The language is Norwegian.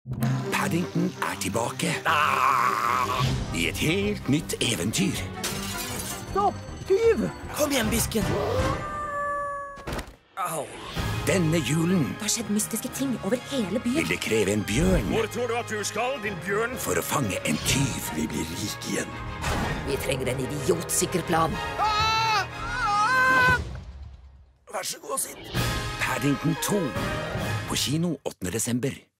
Paddington er tilbake. I et helt nytt eventyr. Stopp! Tyv! Kom igjen, Bisken. Au. Denne julen Det har skjedd mystiske ting over hele byen. vil det kreve en bjørn Hvor tror du at du skal, din bjørn? for å fange en tyv. Vi blir rike igjen. Vi trenger en idiotsikker plan. Vær så god, sitt. Paddington 2 på kino 8. desember.